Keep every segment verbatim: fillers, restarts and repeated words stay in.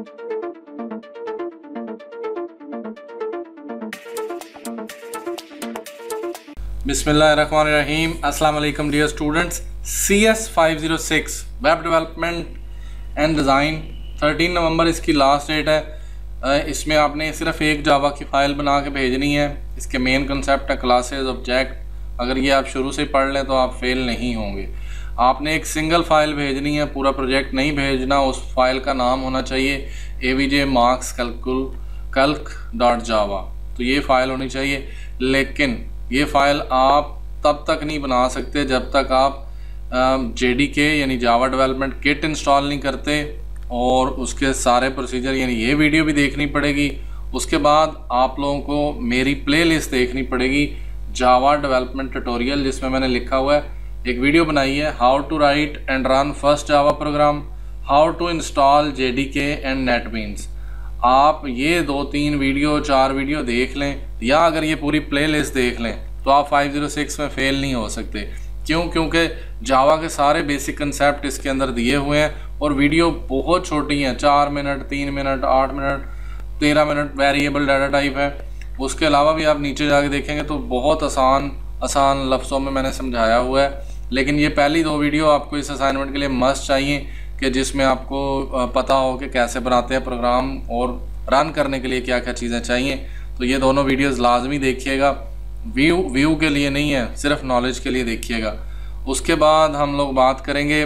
बिस्मिल्लाहिर्रहमानिर्रहीम। अस्सलाम वालेकुम dear students. C S five zero six web development and design thirteen November इसकी last date है। इसमें आपने सिर्फ एक जावा की फ़ाइल बना के भेजनी है। इसके मेन कंसेप्ट है क्लासेस, ऑब्जेक्ट। अगर ये आप शुरू से पढ़ लें तो आप फेल नहीं होंगे। आपने एक सिंगल फ़ाइल भेजनी है, पूरा प्रोजेक्ट नहीं भेजना। उस फाइल का नाम होना चाहिए A V J marks calcul calc dot Java. तो ये फ़ाइल होनी चाहिए। लेकिन ये फ़ाइल आप तब तक नहीं बना सकते जब तक आप जे डी के यानी जावा डेवलपमेंट किट इंस्टॉल नहीं करते, और उसके सारे प्रोसीजर यानी ये वीडियो भी देखनी पड़ेगी। उसके बाद आप लोगों को मेरी प्लेलिस्ट देखनी पड़ेगी जावा डेवलपमेंट ट्यूटोरियल, जिसमें मैंने लिखा हुआ है, एक वीडियो बनाई है, how to write and run first Java program, how to install J D K and NetBeans. आप ये दो तीन वीडियो चार वीडियो देख लें, या अगर ये पूरी प्लेलिस्ट देख लें तो आप फाइव ज़ीरो सिक्स में फ़ेल नहीं हो सकते। क्यों? क्योंकि जावा के सारे बेसिक कंसेप्ट इसके अंदर दिए हुए हैं, और वीडियो बहुत छोटी हैं, चार मिनट तीन मिनट आठ मिनट तेरह मिनट वेरिएबल डाटा टाइप है। उसके अलावा भी आप नीचे जाके देखेंगे तो बहुत आसान आसान लफ्ज़ों में मैंने समझाया हुआ है। लेकिन ये पहली दो वीडियो आपको इस असाइनमेंट के लिए मस्ट चाहिए, कि जिसमें आपको पता हो कि कैसे बनाते हैं प्रोग्राम और रन करने के लिए क्या क्या चीज़ें चाहिए। तो ये दोनों वीडियोस लाजमी देखिएगा। व्यू व्यू के लिए नहीं है, सिर्फ नॉलेज के लिए देखिएगा। उसके बाद हम लोग बात करेंगे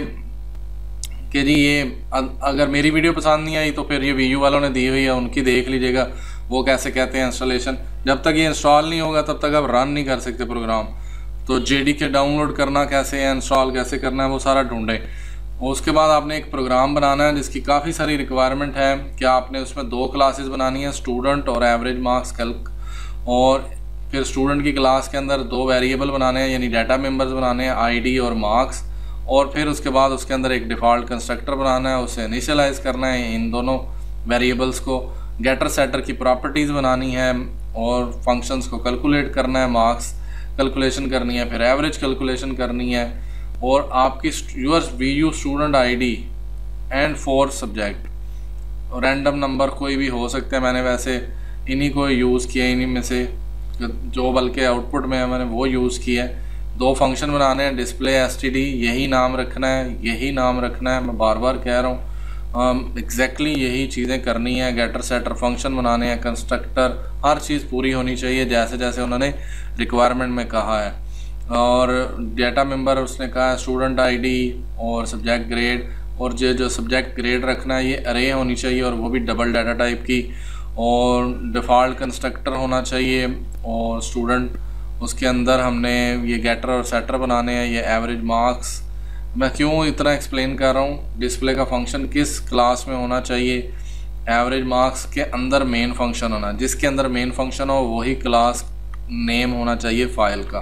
कि जी ये अगर मेरी वीडियो पसंद नहीं आई तो फिर ये वीयू वालों ने दी हुई है, उनकी देख लीजिएगा, वो कैसे कहते हैं इंस्टॉलेशन। जब तक ये इंस्टॉल नहीं होगा तब तक आप रन नहीं कर सकते प्रोग्राम। तो जे डी के डाउनलोड करना कैसे है, इंस्टॉल कैसे करना है, वो सारा ढूंढें। उसके बाद आपने एक प्रोग्राम बनाना है जिसकी काफ़ी सारी रिक्वायरमेंट है कि आपने उसमें दो क्लासेस बनानी है, स्टूडेंट और एवरेज मार्क्स कैल्क। और फिर स्टूडेंट की क्लास के अंदर दो वेरिएबल बनाने हैं, यानी डाटा मेंबर्स बनाने हैं, आईडी और मार्क्स। और फिर उसके बाद उसके अंदर एक डिफ़ॉल्ट कंस्ट्रक्टर बनाना है, उसे इनिशियलाइज़ करना है इन दोनों वेरिएबल्स को। गेटर सेटर की प्रॉपर्टीज़ बनानी है, और फंक्शंस को कैलकुलेट करना है, मार्क्स कैलकुलेशन करनी है, फिर एवरेज कैलकुलेशन करनी है, और आपकी your V U student I D and four subject. Random number कोई भी हो सकते हैं, मैंने वैसे इन्हीं को यूज़ किया, इन्हीं में से जो बल्कि आउटपुट में है मैंने वो यूज़ किया है। दो फंक्शन बनाने हैं, डिस्प्ले एस टी डी, यही नाम रखना है, यही नाम रखना है, मैं बार बार कह रहा हूँ, एग्जैक्टली यही चीज़ें करनी है। गेटर सेटर फंक्शन बनाने हैं, कंस्ट्रक्टर, हर चीज़ पूरी होनी चाहिए जैसे जैसे उन्होंने रिक्वायरमेंट में कहा है। और डाटा मेंबर उसने कहा है स्टूडेंट आईडी और सब्जेक्ट ग्रेड, और जो जो सब्जेक्ट ग्रेड रखना है ये अरे होनी चाहिए, और वो भी डबल डाटा टाइप की, और डिफ़ॉल्ट कंस्ट्रक्टर होना चाहिए। और स्टूडेंट उसके अंदर हमने ये गेटर और सेटर बनाने हैं, ये एवरेज मार्क्स। मैं क्यों इतना एक्सप्लेन कर रहा हूँ, डिस्प्ले का फंक्शन किस क्लास में होना चाहिए, एवरेज मार्क्स के अंदर मेन फंक्शन होना, जिसके अंदर मेन फंक्शन हो वही क्लास नेम होना चाहिए फ़ाइल का।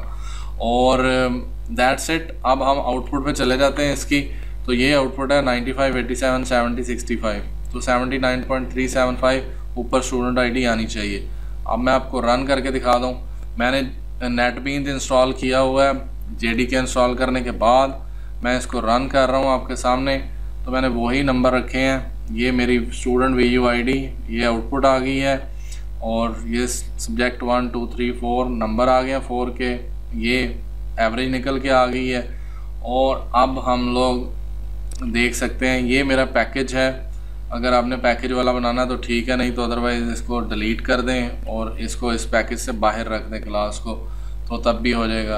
और दैट्स इट। अब हम आउटपुट पे चले जाते हैं इसकी। तो ये आउटपुट है ninety five, eighty seven, seventy, sixty five. तो seventy nine point three seven five ऊपर स्टूडेंट आईडी आनी चाहिए। अब मैं आपको रन करके दिखा दूँ। मैंने नेटबीन्स इंस्टॉल किया हुआ है, जे डी के इंस्टॉल करने के बाद मैं इसको रन कर रहा हूँ आपके सामने। तो मैंने वही नंबर रखे हैं, ये मेरी student V U I D, ये आउटपुट आ गई है, और ये subject one two three four number आ गए फोर के, ये एवरेज निकल के आ गई है। और अब हम लोग देख सकते हैं ये मेरा पैकेज है। अगर आपने पैकेज वाला बनाना तो ठीक है, नहीं तो अदरवाइज़ इसको डिलीट कर दें और इसको इस पैकेज से बाहर रख दें क्लास को, तो तब भी हो जाएगा।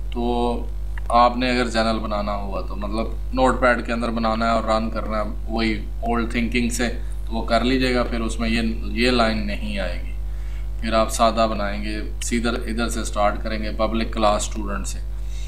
तो आपने अगर जनरल बनाना हुआ तो मतलब नोटपैड के अंदर बनाना है और रन करना है वही ओल्ड थिंकिंग से, तो वो कर लीजिएगा। फिर उसमें ये ये लाइन नहीं आएगी, फिर आप सादा बनाएंगे, सीधा इधर से स्टार्ट करेंगे पब्लिक क्लास स्टूडेंट से।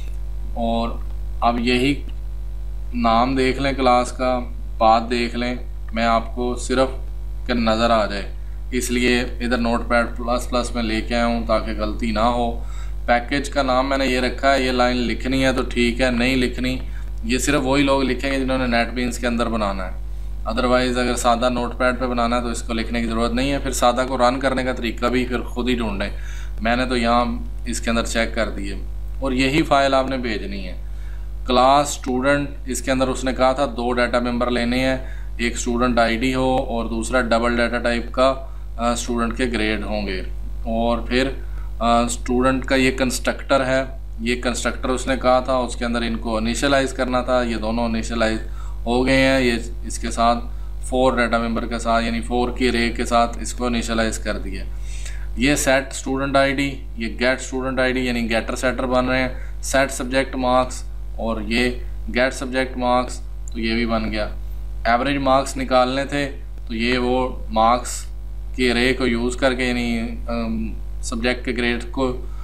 और अब यही नाम देख लें क्लास का, पाथ देख लें, मैं आपको सिर्फ कि नज़र आ जाए इसलिए इधर नोटपैड प्लस प्लस में लेके आया हूँ ताकि गलती ना हो। पैकेज का नाम मैंने ये रखा है, ये लाइन लिखनी है तो ठीक है, नहीं लिखनी ये सिर्फ वही लोग लिखेंगे जिन्होंने नेटबीन्स के अंदर बनाना है। अदरवाइज़ अगर सादा नोटपैड पे बनाना है तो इसको लिखने की ज़रूरत नहीं है। फिर सादा को रन करने का तरीका भी फिर खुद ही ढूंढें, मैंने तो यहाँ इसके अंदर चेक कर दिए। और यही फ़ाइल आपने भेजनी है। क्लास स्टूडेंट, इसके अंदर उसने कहा था दो डाटा मेंबर लेने हैं, एक स्टूडेंट आईडी हो और दूसरा डबल डाटा टाइप का स्टूडेंट के ग्रेड होंगे। और फिर स्टूडेंट का ये कंस्ट्रक्टर है, ये कंस्ट्रक्टर उसने कहा था उसके अंदर इनको इनिशियलाइज़ करना था, ये दोनों इनिशियलाइज हो गए हैं। ये इसके साथ फोर डाटा मेंबर के साथ यानी फोर की रे के साथ इसको इनिशियलाइज कर दिया। ये सेट स्टूडेंट आईडी, ये गेट स्टूडेंट आईडी यानी गेटर सेटर बन रहे हैं। सेट सब्जेक्ट मार्क्स और ये गेट सब्जेक्ट मार्क्स, तो ये भी बन गया। एवरेज मार्क्स निकालने थे तो ये वो मार्क्स की रे को यूज़ करके यानी सब्जेक्ट के ग्रेड को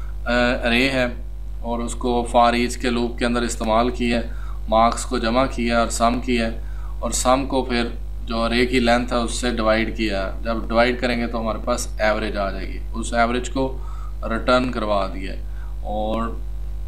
रे है और उसको फॉर ईच के लूप के अंदर इस्तेमाल किया, मार्क्स को जमा किया और सम किया और सम को फिर जो रे की लेंथ है उससे डिवाइड किया। जब डिवाइड करेंगे तो हमारे पास एवरेज आ जाएगी, उस एवरेज को रिटर्न करवा दिया और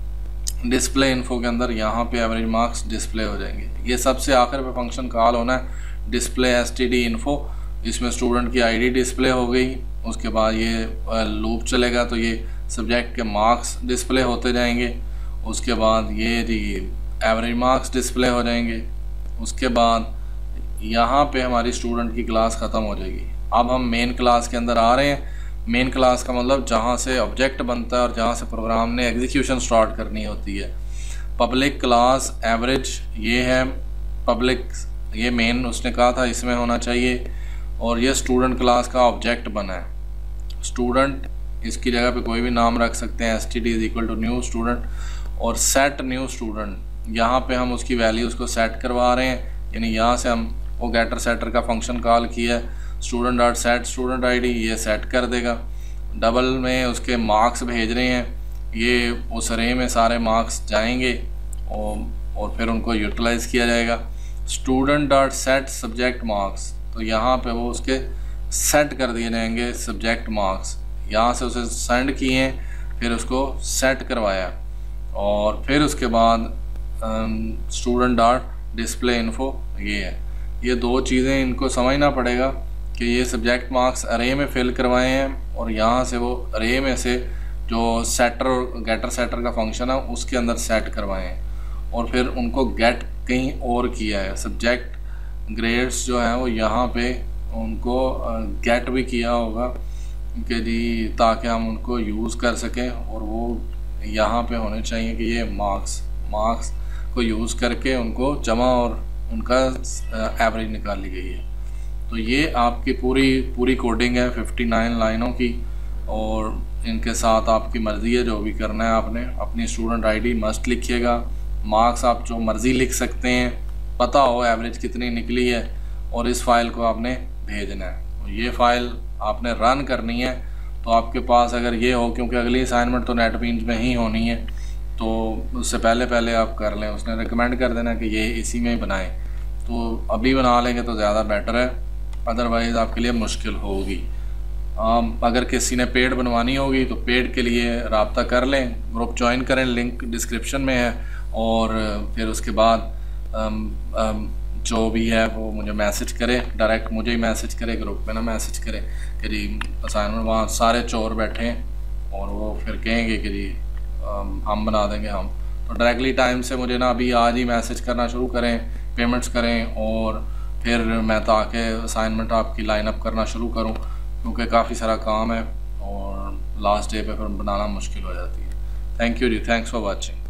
डिस्प्ले इन्फो के अंदर यहाँ पे एवरेज मार्क्स डिस्प्ले हो जाएंगे। ये सबसे आखिर पे फंक्शन कॉल होना है display S T D info. इसमें स्टूडेंट की आईडी डिस्प्ले हो गई, उसके बाद ये लूप चलेगा तो ये सब्जेक्ट के मार्क्स डिस्प्ले होते जाएंगे। उसके बाद ये जी एवरेज मार्क्स डिस्प्ले हो जाएंगे। उसके बाद यहाँ पे हमारी स्टूडेंट की क्लास ख़त्म हो जाएगी। अब हम मेन क्लास के अंदर आ रहे हैं। मेन क्लास का मतलब जहाँ से ऑब्जेक्ट बनता है और जहाँ से प्रोग्राम ने एग्जीक्यूशन स्टार्ट करनी होती है। पब्लिक क्लास एवरेज ये है, पब्लिक ये मेन उसने कहा था इसमें होना चाहिए और ये स्टूडेंट क्लास का ऑब्जेक्ट बना है। स्टूडेंट इसकी जगह पे कोई भी नाम रख सकते हैं, S T D is equal to new student और सेट न्यू स्टूडेंट। यहाँ पे हम उसकी वैल्यूज़ को सेट करवा रहे हैं, यानी यहाँ से हम वो गेटर सेटर का फंक्शन कॉल किया है। Student dot set student ID ये सेट कर देगा। डबल में उसके मार्क्स भेज रहे हैं, ये उस रे में सारे मार्क्स जाएंगे और और फिर उनको यूटिलाइज़ किया जाएगा। Student dot set subject marks, तो यहाँ पे वो उसके सेट कर दिए जाएंगे सब्जेक्ट मार्क्स। यहाँ से उसे सेंड किए, फिर उसको सेट करवाया और फिर उसके बाद स्टूडेंट डॉट डिस्प्ले इन्फो ये है। ये दो चीज़ें इनको समझना पड़ेगा कि ये सब्जेक्ट मार्क्स अरे में फिल करवाए हैं और यहाँ से वो अरे में से जो सेटर और गेटर सेटर का फंक्शन है उसके अंदर सेट करवाए हैं और फिर उनको गेट कहीं और किया है। सब्जेक्ट ग्रेड्स जो हैं वो यहाँ पे उनको गेट भी किया होगा कि जी ताकि हम उनको यूज़ कर सकें और वो यहाँ पे होने चाहिए कि ये मार्क्स मार्क्स को यूज़ करके उनको जमा और उनका एवरेज निकाल ली गई है। तो ये आपकी पूरी पूरी कोडिंग है उनसठ लाइनों की और इनके साथ आपकी मर्ज़ी है जो भी करना है आपने। अपनी स्टूडेंट आईडी मस्ट लिखिएगा, मार्क्स आप जो मर्ज़ी लिख सकते हैं, पता हो एवरेज कितनी निकली है और इस फाइल को आपने भेजना है। और ये फ़ाइल आपने रन करनी है तो आपके पास अगर ये हो, क्योंकि अगली असाइनमेंट तो नेटबीन्स में ही होनी है तो उससे पहले पहले आप कर लें। उसने रिकमेंड कर देना कि ये इसी में ही बनाएं, तो अभी बना लेंगे तो ज़्यादा बेटर है, अदरवाइज़ आपके लिए मुश्किल होगी। अगर किसी ने पेड बनवानी होगी तो पेड के लिए रब्ता कर लें, ग्रुप ज्वाइन करें, लिंक डिस्क्रिप्शन में है। और फिर उसके बाद आम, आम, जो भी है वो मुझे मैसेज करे, डायरेक्ट मुझे ही मैसेज करे, ग्रुप में ना मैसेज करे कि जी असाइनमेंट वहाँ सारे चोर बैठे हैं और वो फिर कहेंगे कि जी हम बना देंगे हम। तो डायरेक्टली टाइम से मुझे ना अभी आज ही मैसेज करना शुरू करें, पेमेंट्स करें और फिर मैं ताकि असाइनमेंट आपकी लाइन अप करना शुरू करूं, क्योंकि काफ़ी सारा काम है और लास्ट डे पे फिर बनाना मुश्किल हो जाती है। थैंक यू जी, थैंक्स फॉर वाचिंग।